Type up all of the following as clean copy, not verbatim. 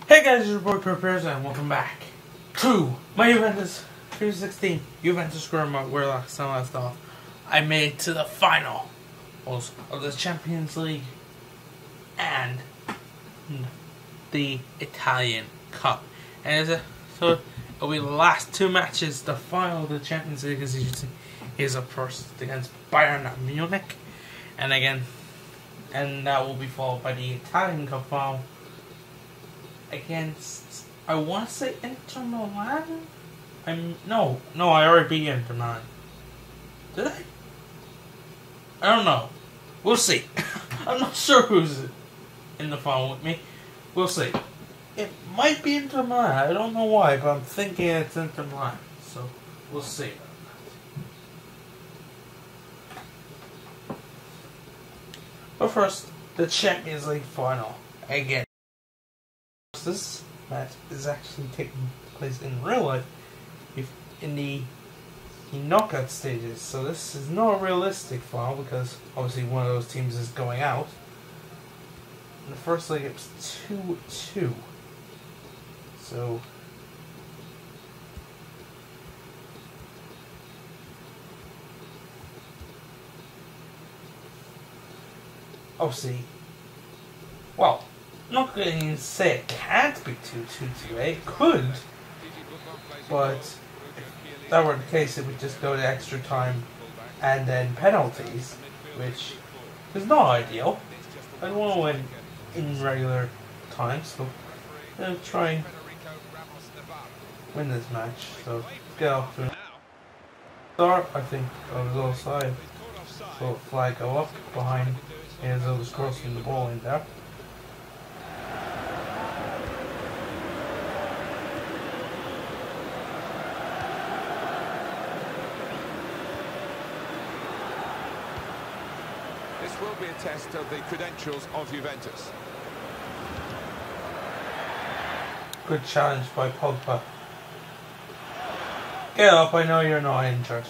Hey guys, it's your boy Prepares and welcome back to my Juventus 2016 Juventus Square where last time I left off. I made it to the final of the Champions League and the Italian Cup. And so it'll be the last two matches. The final of the Champions League, as you can see, is of course against Bayern Munich, and that will be followed by the Italian Cup final against, I want to say, Inter Milan? No, I already beat Inter Milan. Did I? I don't know. We'll see. I'm not sure who's in the final with me. We'll see. It might be Inter Milan. I don't know why, but I'm thinking it's Inter Milan. So, we'll see. But first, the Champions League final. Again. This match is actually taking place in real life in the knockout stages, so this is not a realistic final because obviously one of those teams is going out. In the first leg it was 2-2. So obviously, well, I'm not going to say it can't be 2-2. It could, but if that were the case, it would just go to extra time and then penalties, which is not ideal. I don't want to win in regular time, so I'm going to try and win this match. So let's get off to a start. I think I was offside, so flag go up behind Enzo was crossing the ball in there. This will be a test of the credentials of Juventus. Good challenge by Pogba. Get up, I know you're not injured.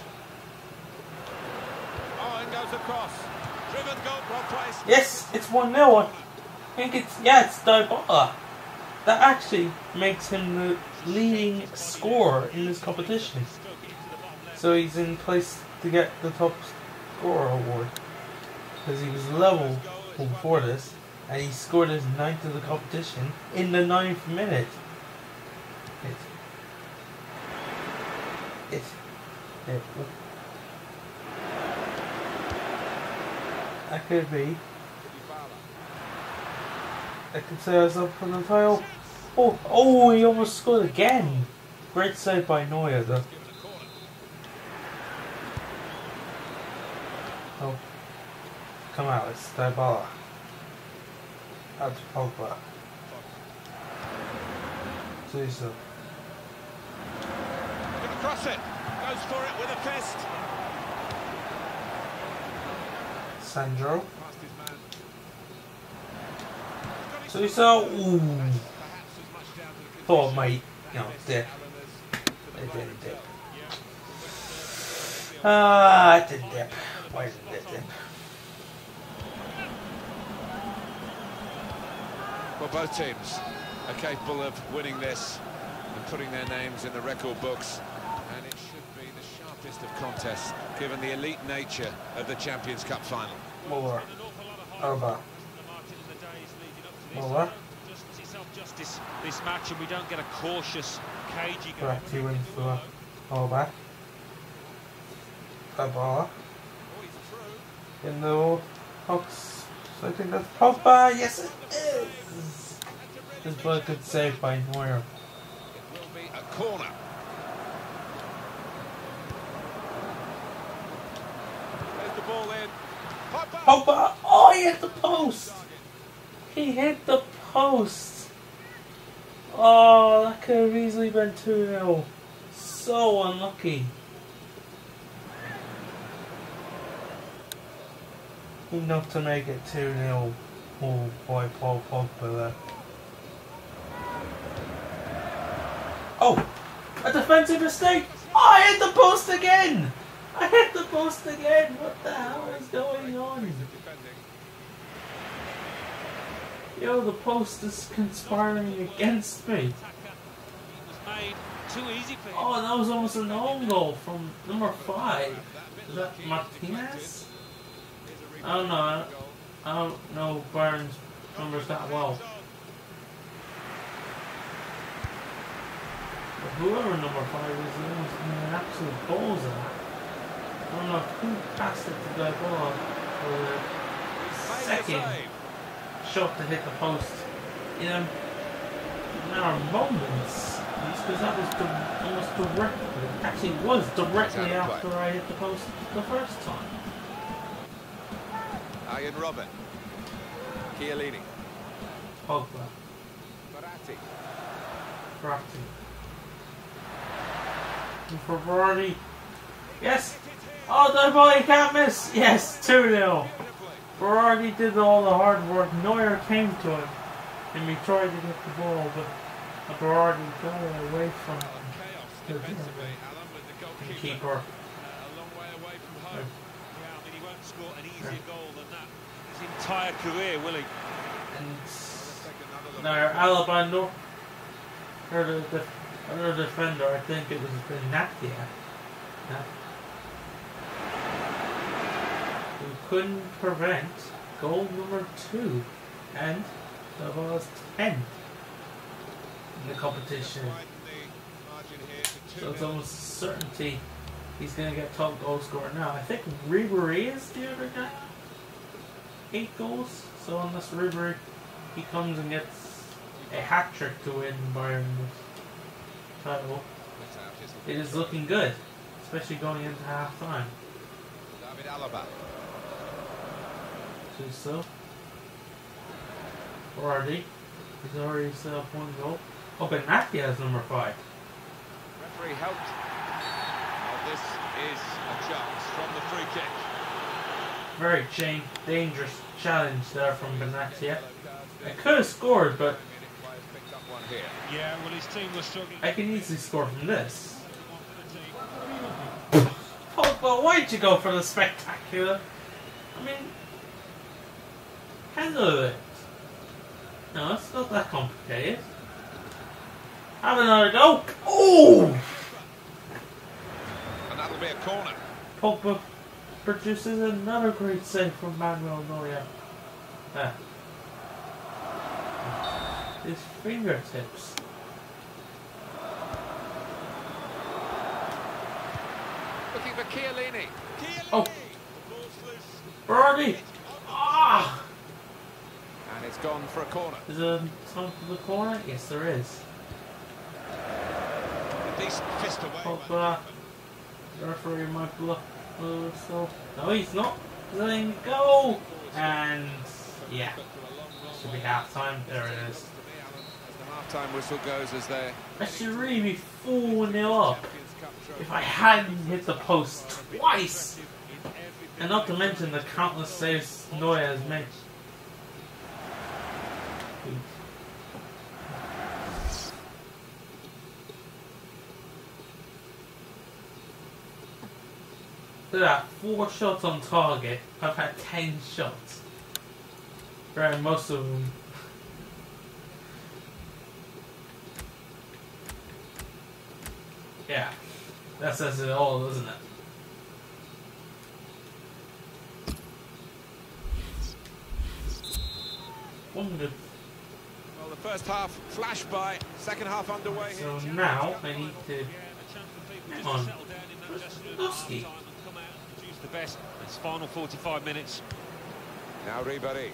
Oh, and goes across. Driven goal, well placed. Yes, it's 1-0. I think it's Dybala. That actually makes him the leading scorer in this competition. So he's in place to get the top scorer award. Because he was level before this, and he scored his 9th of the competition in the 9th minute. That could be. I could say I was up for the title. Oh, he almost scored again. Great save by Neuer, though. Oh. Come out, it's Dybala. Out to Pogba. So. Gonna cross it. Goes for it with a fist. Sandro. So. Ooh. Thought might, dip. It didn't dip. It didn't dip. Why didn't it dip? Well, both teams are capable of winning this and putting their names in the record books, and it should be the sharpest of contests given the elite nature of the Champions Cup final. Muller. Alba. Muller. Justice this match, and we don't get a cautious, cagey goal. Correct, he wins for Alba. Dybala. In the box. I think that's Pogba. Yes, it is. This was a good save by Neuer. It will be a corner. There's the ball in. Pogba. Oh, he hit the post. He hit the post. Oh, that could have easily been 2-0. So unlucky. Enough to make it 2-0. Oh boy, Paul Pogba there. Oh! A defensive mistake! Oh, I hit the post again! What the hell is going on? Yo, the post is conspiring against me. Made too easy for him. Oh, that was almost an own goal from number 5. Is that Martinez? I don't know. I don't know Bayern's numbers that well. But whoever number 5 is, he almost made an absolute balls of that. I don't know who passed it to the ball for the second shot to hit the post in a matter of moments. Because that was almost directly, actually it was directly after I hit the post the first time. Ian Robin. Chiellini. Pogba. Verratti. And for Verratti. Yes! Oh, the boy can't miss! Yes, 2-0. Verratti did all the hard work. Neuer came to him and he tried to get the ball, but Verratti got it away from him. The keeper. A long way away from home. Yeah, I mean, he won't score an easier goal than that his entire career, will he? And now Alaba or the other defender, I think it was Benatia, who couldn't prevent goal number 2, and that was 10 in the competition. So it's almost a certainty he's going to get top goal scorer now. I think Ribery is the other guy. 8 goals. So unless Ribery, he comes and gets a hat-trick to win Bayern title, it is looking good, especially going into half-time. David Alaba. So, Verratti, he's already set up 1 goal. Oh, Benatia has number 5. Referee helped. Well, this is a chance from the free kick. Very dangerous challenge there from Benatia. I could have scored, but Yeah, well, his team was struggling. I can easily score from this. Pogba, why'd you go for the spectacular? I mean, handle it. No, it's not that complicated. Have another go. Oh! And that'll be a corner. Pogba produces another great save from Manuel Neuer. His fingertips. Looking for Chiellini. Oh! Verratti! Ah! And it's gone for a corner. Is there time for the corner? Yes, there is. A decent fist away. Pogba. The referee might block. So. No, he's not. He's letting it go! And. Yeah. Should be half time. There it is. As the half-time whistle goes as they I should really be 4-0 up if I hadn't hit the post twice. And not to mention the countless saves Neuer has made. Look at that, 4 shots on target. I've had 10 shots. Right, most of them. Yeah, that says it all, doesn't it? Wonderful. well, the first half flashed by, second half underway. So here. now I need to. Hang on. Lewandowski. The best. It's final 45 minutes. Now Ribéry.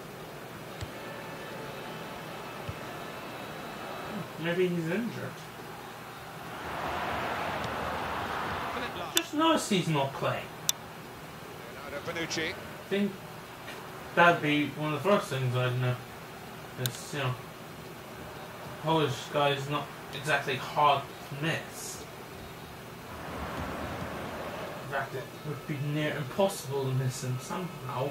Maybe he's injured. Just notice he's not playing. Leonardo Bonucci. I think that'd be one of the first things I'd know. Is, you know, Polish guy is not exactly hard to miss. In fact, it would be near impossible to miss him somehow.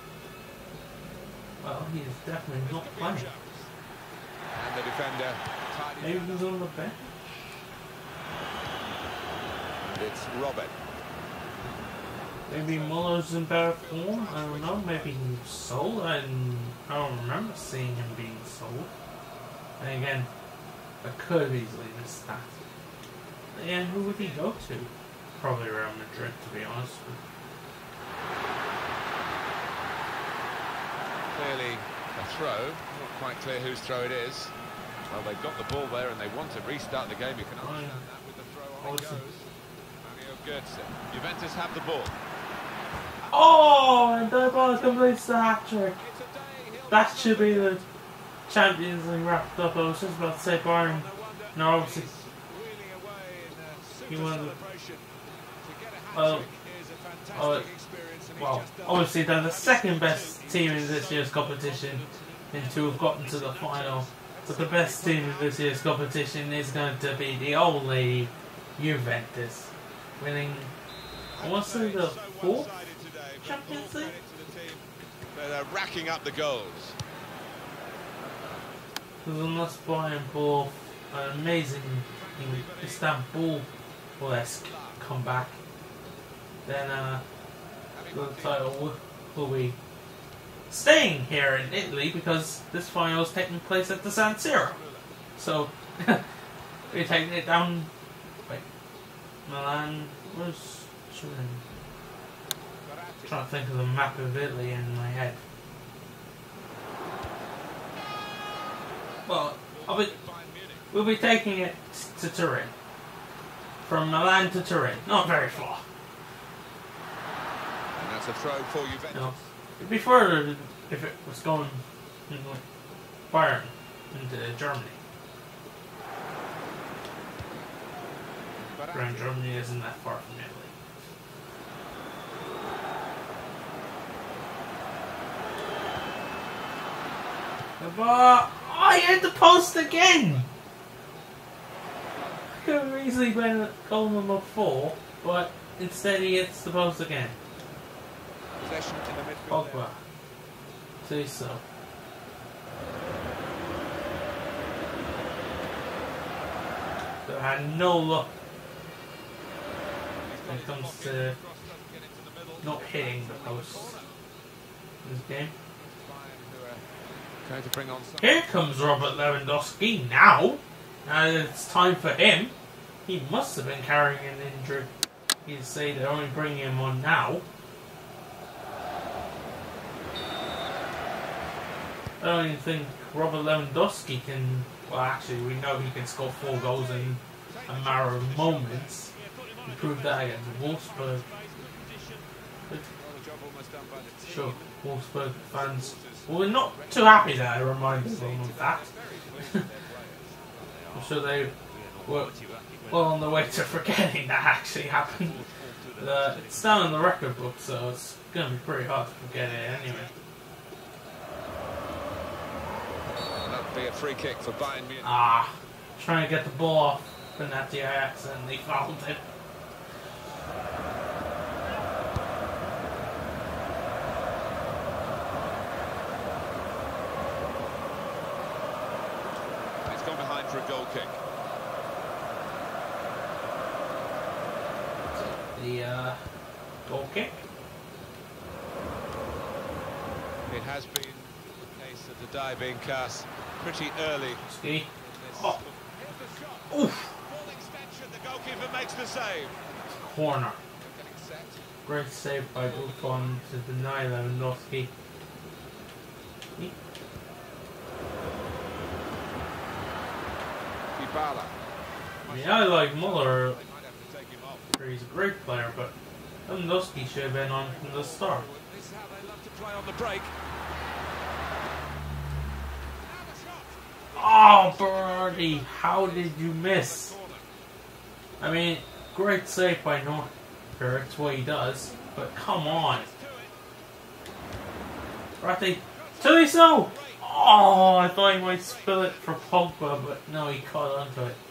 Well, he is definitely not playing. And the defender. Maybe he's on the bench. It's Robin. Maybe Muller's in better form. I don't know. Maybe he's sold. I don't remember seeing him being sold. And again, I could have easily missed that. And who would he go to? Probably Real Madrid, to be honest. Clearly a throw. Not quite clear whose throw it is. Well, they've got the ball there and they want to restart the game. You can understand that with the throw on it goes. Mario Götze. Juventus have the ball. Oh, and Dybala completes the hat-trick. That should be the Champions League wrapped up. I was just about to say Bayern. No, obviously. He won. Well, obviously they're the second best team in this year's competition and to have gotten to the final. But the best team in this year's competition is going to be the old lady Juventus, winning, I want to say, the 4th Champions League? They're racking up the goals. Because unless Bayern pull off an amazing Istanbul-esque comeback, then the title will be staying here in Italy because this final is taking place at the San Siro. So, we're taking it down. Wait, Milan was. I'm trying to think of the map of Italy in my head. Well, we'll be taking it to Turin. From Milan to Turin. Not very far. And that's a throw for Juventus. No. It'd be further if it was going Bayern into Germany. Grand Germany isn't that far from Italy. But I hit the post again! I could have easily been at goal number 4, but instead he hits the post again. Possession in the midfield. Pogba. See so. So I had no luck when it comes to not hitting the post in this game. Going to bring on Here comes Robert Lewandowski now. And it's time for him. He must have been carrying an injury. He'd say they're only bringing him on now. I don't even think Robert Lewandowski can. Well, actually, we know he can score 4 goals in a matter of moments. He proved that against Wolfsburg. But sure, Wolfsburg fans were not too happy that I reminded them of that. I'm sure they were well on the way to forgetting that actually happened. It's down in the record book, so it's going to be pretty hard to forget it anyway. That'd be a free kick for Bayern Munich. Trying to get the ball off Benatia accidentally fouled it. He's gone behind for a goal kick. The goal kick. It has been the case of the die being cast pretty early. Ski. Oh. Oof. Ball extension, the goalkeeper makes the save. Corner. Great save by Buffon to deny Lewandowski. Dybala. I mean, I like Muller. He's a great player, but Lewandowski should have been on from the start. This is how they love to play on the break. Oh, Birdie, how did you miss? I mean, great save by North. It's what he does, but come on. Right, Tolisso! Oh, I thought he might spill it for Pogba, but no, he caught onto it.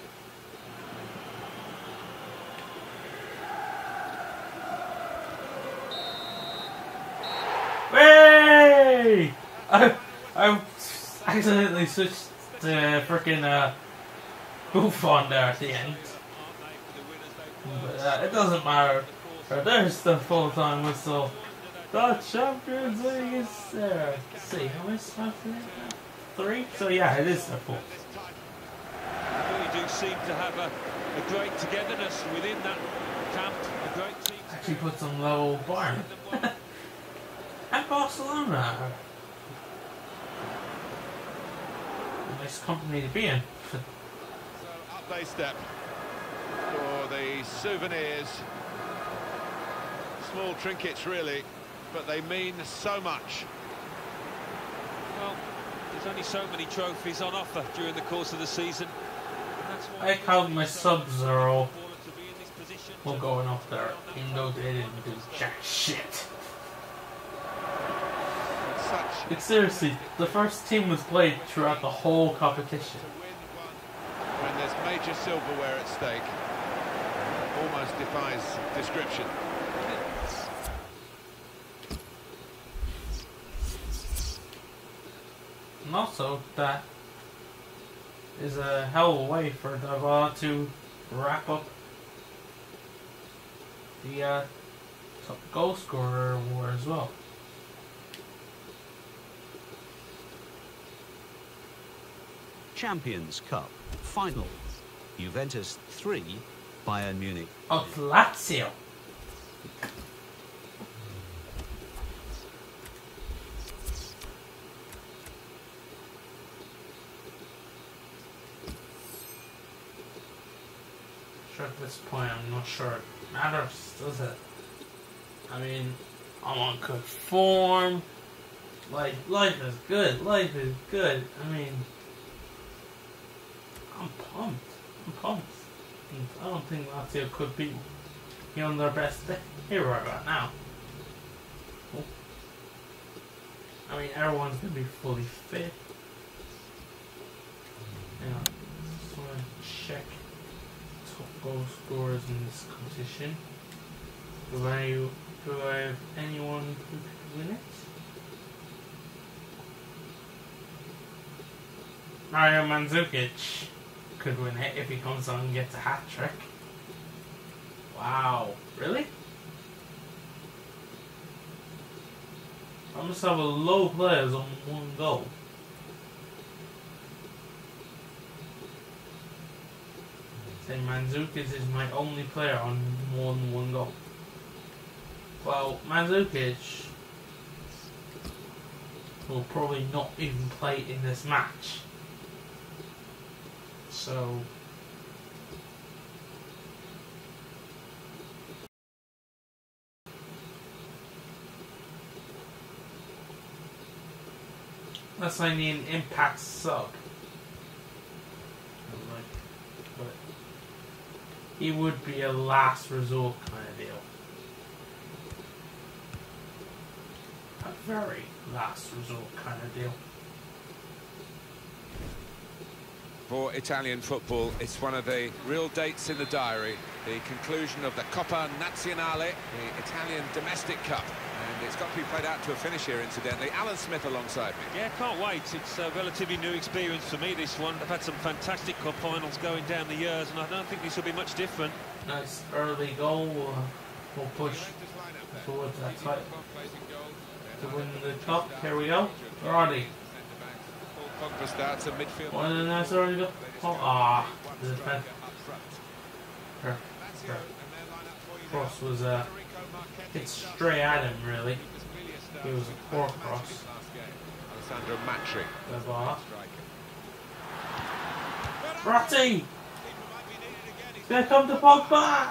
Hey! I accidentally switched to frickin' Buffon there at the end. But it doesn't matter. There's the full-time whistle. The Champions League is there. Let's see, how many spots is it now? 3? So yeah, it is the fourth. They do seem to have a great togetherness within that camp. A great team. Actually put some level Bayern. And Barcelona. A nice company to be in. So up they step for the souvenirs. Small trinkets really, but they mean so much. Well, there's only so many trophies on offer during the course of the season. And that's why I count my subs are all to be in this position. going off there, even though they didn't do jack shit. Such Like seriously, the first team was played throughout the whole competition. to win one when there's major silverware at stake almost defies description. And also, that is a hell of a way for Davao to wrap up the top goal scorer war as well. Champions Cup final. Juventus 3, Bayern Munich. Of Lazio. Sure, at this point, I'm not sure it matters, does it? I mean, I'm on good form. Life is good. Life is good. I mean, I'm pumped. I'm pumped. And I don't think Lazio could be on their best day right about now. Oh. I mean, everyone's gonna be fully fit. Yeah, just want to check top goal scorers in this competition. Do I have anyone who could win it? Mario Mandzukic could win it if he comes on and gets a hat-trick. Wow. Really? I must have a low players on one goal. Say Mandzukic is my only player on more than one goal. Well, Mandzukic will probably not even play in this match. So unless I need an impact sub. But he would be a last resort kind of deal. A very last resort kind of deal. For Italian football, it's one of the real dates in the diary. The conclusion of the Coppa Nazionale, the Italian domestic cup. And it's got to be played out to a finish here, incidentally. Alan Smith alongside me. Yeah, can't wait. It's a relatively new experience for me, this one. I've had some fantastic cup finals going down the years, and I don't think this will be much different. Nice early goal. We'll push towards that title to win the cup. Here we go. Roddy. Pogba starts at midfield. One of the nice early goal. Ah, the defense. Her cross was hit straight at him, really. It was a poor cross. Alessandro Matri. The bar. Ratti! It's gonna come to Pogba!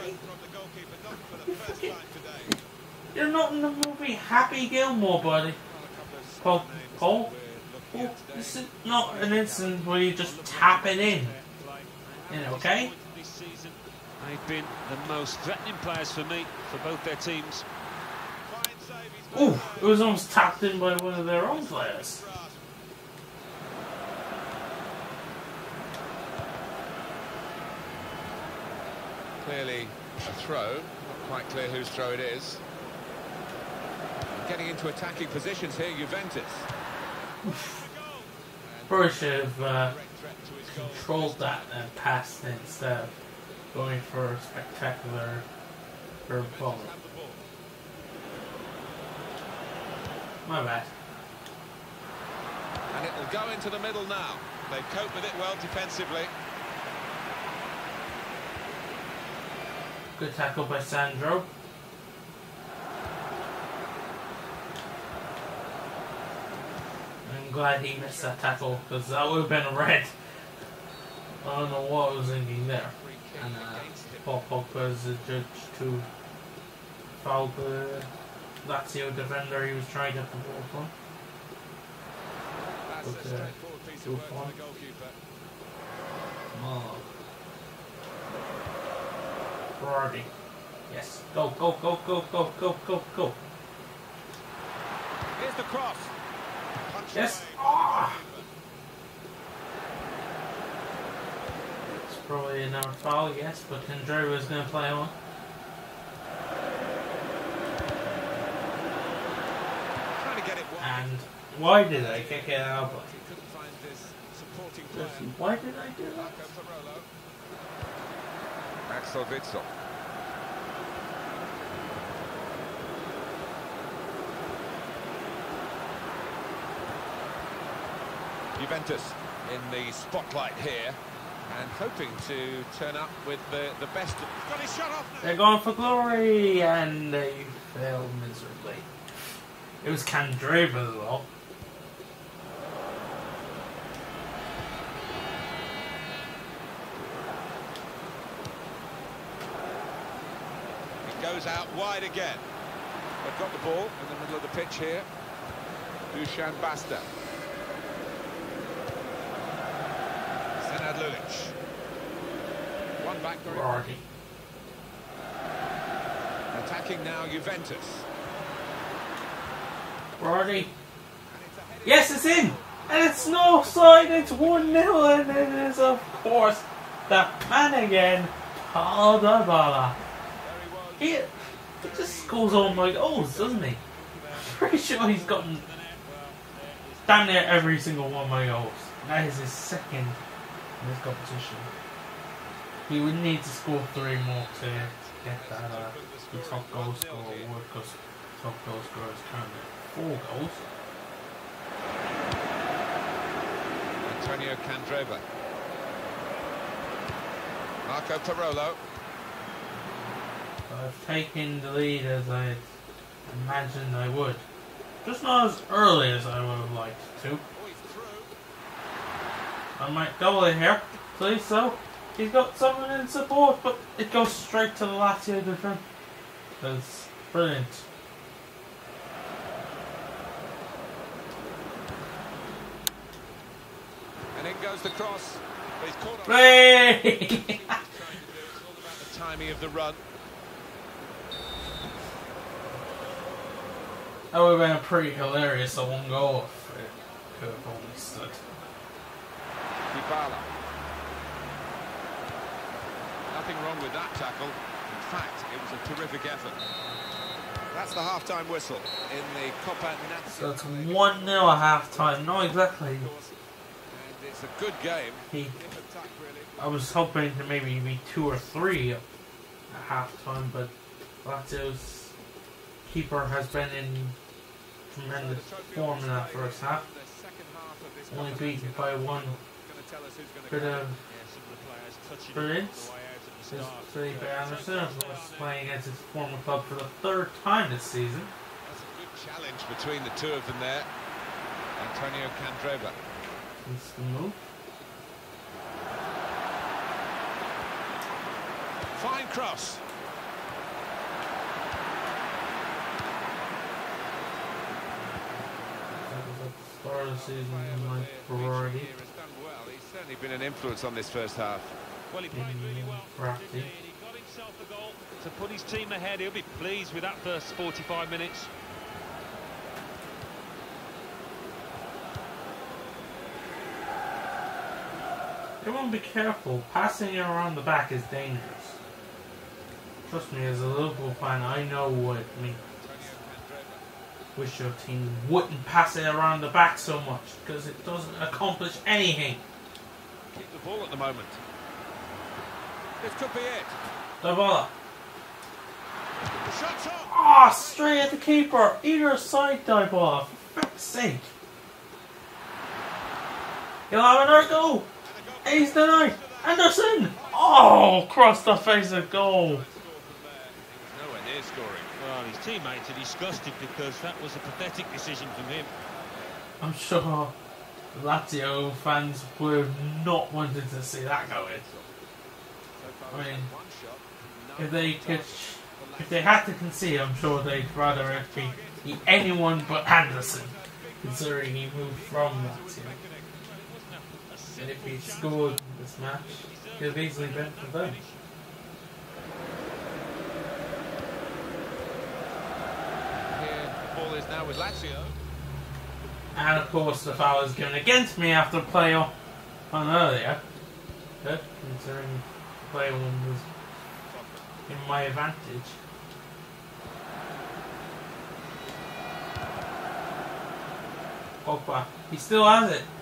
You're not in the movie Happy Gilmore, buddy. Cole? Oh, this is not an instance where you just tap it in. Okay? They've been the most threatening players for me, for both their teams. Ooh, it was almost tapped in by one of their own players. Clearly a throw. Not quite clear whose throw it is. Getting into attacking positions here, Juventus. Probably should have controlled that and passed it instead of going for a spectacular curve ball. Have the ball. My bad. And it will go into the middle now. They've coped with it well defensively. Good tackle by Sandro. I'm glad he missed that tackle because that would have been a red. I don't know what I was thinking there. And Paul Pogba is adjudged to foul the Lazio defender he was trying to get the ball from. That's a straightforward piece of work from the goalkeeper. Oh. Berardi. Yes. Go, go, go, go, go, go, go, go. Here's the cross. Punch Yes. away. Ah. It's probably another foul, yes, but Candreva is going to play on. Trying to get it wide. And why did I kick it out? He couldn't find this supporting player. Why did I do that? Marco Parolo. Axel Witsel. Juventus in the spotlight here and hoping to turn up with the best. He's got his shot off now. They're going for glory, and they failed miserably. It was Candreva as well. It goes out wide again. They've got the ball in the middle of the pitch here. Dusan Basta. Senad Lulic. One back. Berardi. Attacking now Juventus. Berardi. Yes, it's in! And it's no side, it's 1-0, and it is, of course, the man again, Paul Dybala. He just goes on my goals, doesn't he? Pretty sure he's gotten damn near every single one of my goals. That is his second in this competition. He would need to score 3 more to get that the top goal scorer award, because top goal scorer is currently 4 goals. Antonio Candreva. Marco Parolo. I've taken the lead as I imagined I would. Just not as early as I would have liked to. Oh, he's through. I might double it here, please. So he's got someone in support, but it goes straight to the Lazio defense. That's brilliant. And in goes the cross. But he's caught on. Hey! It's all about the timing of the run. That would have been a pretty hilarious one goal if it could have only stood. Dybala. Nothing wrong with that tackle. In fact, it was a terrific effort. That's the half-time whistle in the Coppa Nazionale. So it's 1-0 at half time. Not exactly. And it's a good game. He, Different tack, really. I was hoping to maybe be 2 or 3 at half time, but Lazio's keeper has been in tremendous form in that first half. The second half of this Only Coppa beaten Nazionale. by 1 Gonna tell us who's gonna bit go. of Some of the players touching brilliance. the way out at the Is start. Felipe Anderson, of course, playing against his former club for the 3rd time this season. That's a good challenge between the two of them there. Antonio Candreva. It's the move. Fine cross. That was at the start of the season in my Here priority. has done well. He's certainly been an influence on this first half. Well, he played really well. Crafty. Didn't he? And he got himself a goal to put his team ahead. He'll be pleased with that first 45 minutes. Everyone be careful. Passing it around the back is dangerous. Trust me, as a Liverpool fan, I know what it means. Wish your team wouldn't pass it around the back so much, because it doesn't accomplish anything. Keep the ball at the moment. This could be it. Dybala. Shots on. Ah, oh, straight at the keeper. Either side dive ball. For fuck's sake. He'll have another goal. He's denied. Anderson. Oh, across the face of goal. Nowhere near scoring. Well, his teammates are disgusted because that was a pathetic decision from him. I'm sure Lazio fans would have not wanted to see that go in. I mean, if they had to concede, I'm sure they'd rather it be anyone but Anderson, considering he moved from Lazio. And if he scored this match, it could have easily been for them. Here, the ball is now with Lazio. And of course, the foul was given against me after the play on earlier. Good, considering the play one was in my advantage. Pogba, he still has it.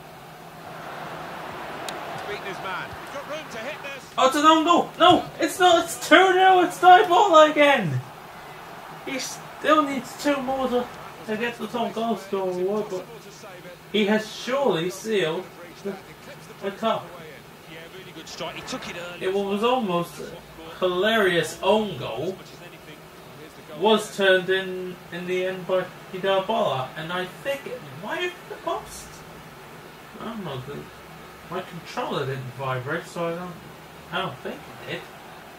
He's beaten his man. He's got room to hit this. Oh, it's an own goal. No, it's not. It's 2-0. It's Dybala again. He still needs 2 more to get the top goal scorer award, but he has surely sealed the cup. Yeah, really good strike. He took it early. It was almost a hilarious own goal. Was turned in the end by Dybala, and I think it might have been the post. I don't know. My controller didn't vibrate, so I don't think it did.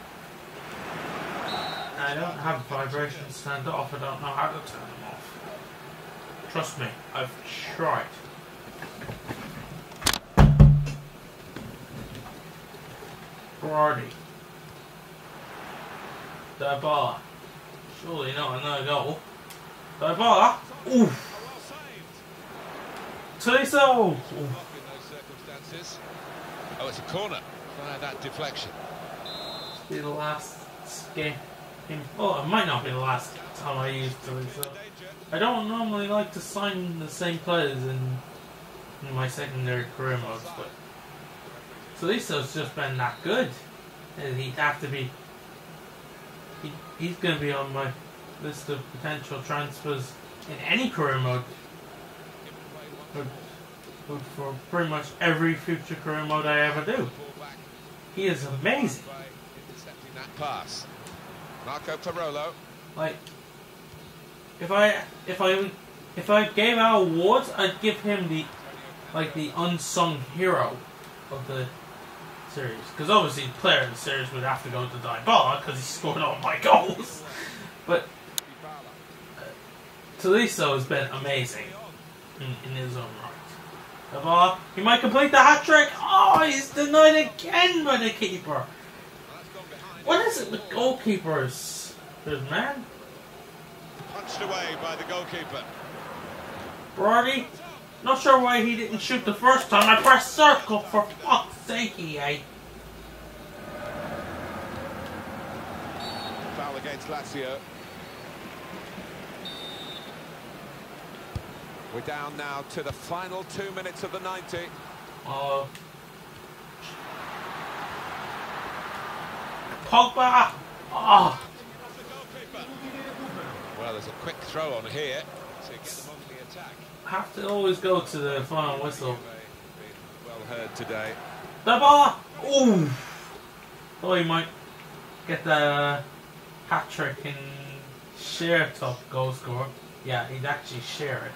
I don't have vibrations turned off. I don't know how to turn them off. Trust me, I've tried. Brody. Dybala. Surely not another goal. Dybala. Oof. Tolisso. Oof. In those circumstances. Oh, it's a corner via that deflection. Be the last game. Well, it might not be the last time I use Tolisso. I don't normally like to sign the same players in my secondary career modes, but Tolisso's just been that good. And he'd have to be. He's going to be on my list of potential transfers in any career mode. For pretty much every future career mode I ever do. He is amazing. Intercepting that pass. Marco Parolo. Like, if I gave out awards, I'd give him the unsung hero of the series. Because obviously, the player of the series would have to go to Dybala because he scored all my goals. But Tolisso has been amazing in his own right. Dybala, he might complete the hat trick. Oh, he's denied again by the keeper. What is it with goalkeepers, man? Punched away by the goalkeeper. Brody, not sure why he didn't shoot the first time. I pressed circle for fuck's sake, EA. Foul against Lazio. We're down now to the final 2 minutes of the 90. Pogba! Oh. Well, there's a quick throw on here to get them on the attack. Have to always go to the final whistle. Well heard today. The ball! Ooh! Oh, he might get the hat trick and share top goal scorer. Yeah, he'd actually share it.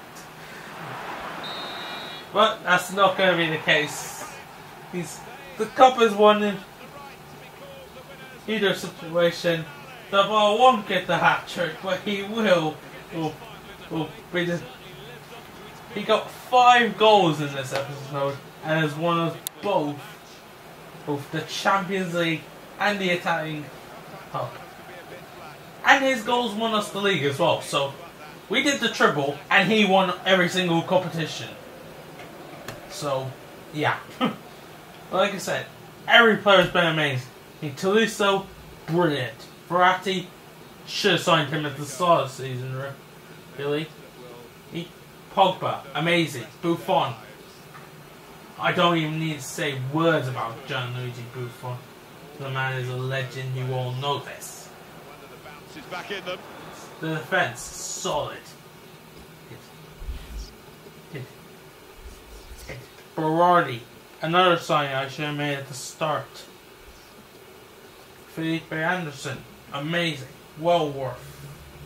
But that's not going to be the case. The cup is won in either situation. The ball won't get the hat trick, but he will be the. He got 5 goals in this episode and has won us both the Champions League and the Italian Cup. And his goals won us the league as well. So we did the triple and he won every single competition. So yeah. Like I said, every player's been amazing. Tolisso, brilliant. Verratti, should have signed him at the start of the season, really. Pogba, amazing. Buffon. I don't even need to say words about Gianluigi Buffon. The man is a legend, you all know this. is back in them. The defense solid. Berardi, another signing I should have made at the start. Felipe Anderson, amazing, well worth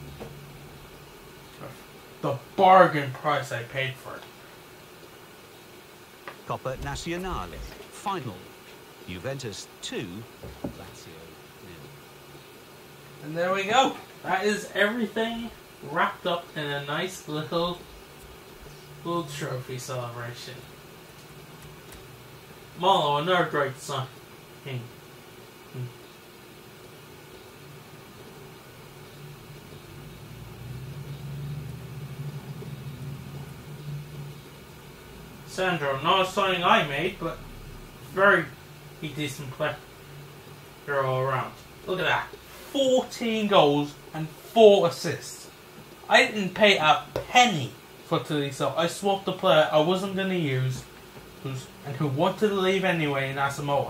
the bargain price I paid for it. Coppa Nazionale. Final. Juventus 2, Lazio 0. And there we go. That is everything wrapped up in a nice little trophy celebration. Molo, another great sign. Sandro, not a signing I made, but very decent player all around. Look at that. 14 goals and 4 assists. I didn't pay a penny for Tolisso. I swapped the player I wasn't going to use who wanted to leave anyway in Asamoah.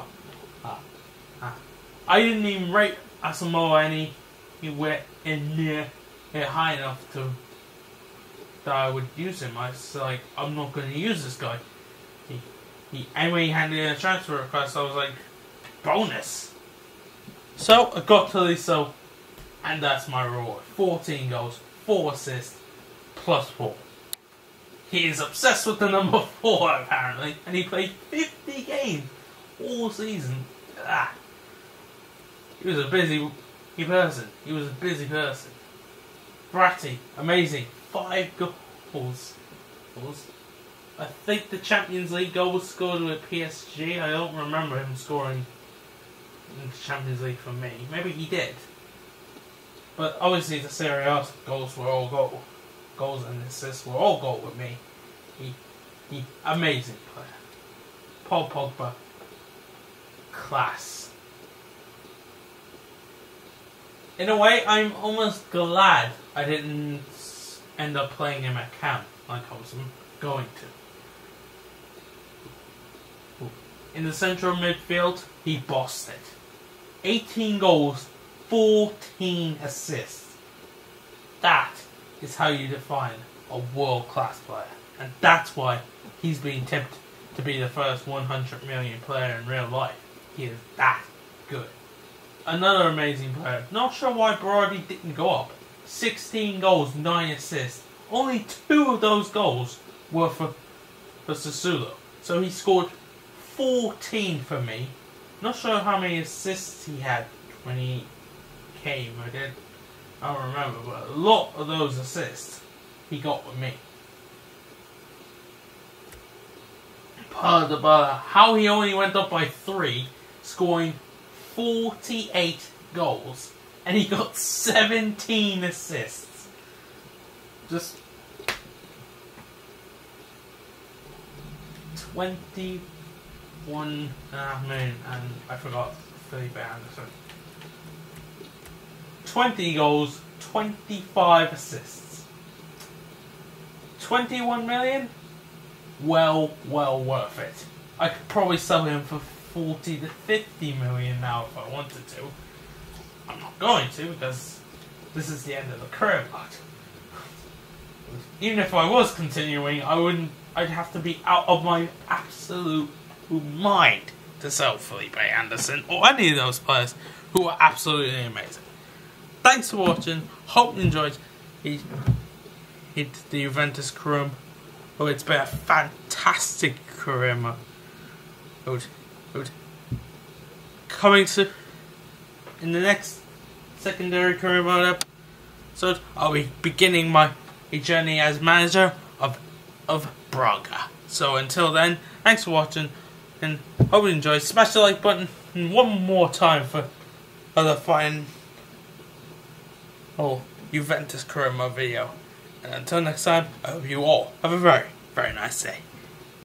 I didn't even rate Asamoah anywhere near high enough that I would use him. I was like, I'm not going to use this guy. Anyway, he handed in a transfer request. I was like, bonus. So I got Tolisso, and that's my reward. 14 goals, 4 assists, plus 4. He is obsessed with the number 4 apparently, and he played 50 games all season. He was a busy person. Verratti, amazing. 5 goals. I think the Champions League goal was scored with PSG. I don't remember him scoring in the Champions League for me. Maybe he did. But obviously the Serie A goals were all goal. Goals and assists were all goal with me. He amazing player. Paul Pogba. Class. In a way, I'm almost glad I didn't end up playing him at camp like I was going to. In the central midfield, he bossed it. 18 goals, 14 assists. That is how you define a world-class player. And that's why he's being tipped to be the first 100 million player in real life. He is that good. Another amazing player. Not sure why Berardi didn't go up. 16 goals, 9 assists. Only 2 of those goals were for Sassuolo. So he scored 14 for me. Not sure how many assists he had when he came. I don't remember, but a lot of those assists he got with me. How he only went up by 3, scoring 48 goals, and he got 17 assists. Just 21 million, and I forgot Felipe Anderson. 20 goals, 25 assists. 21 million? Well worth it. I could probably sell him for 40 to 50 million now if I wanted to. I'm not going to because this is the end of the career part. Even if I was continuing, I'd have to be out of my absolute mind to sell Felipe Anderson or any of those players who are absolutely amazing. Thanks for watching. Hope you enjoyed the Juventus career. Oh, it's been a fantastic career. Coming to in the next secondary career mode episode, I'll be beginning my journey as manager of Braga. So until then, thanks for watching, and hope you enjoyed. Smash the like button and one more time for other fine Juventus career mode video. And until next time, I hope you all have a very, very nice day.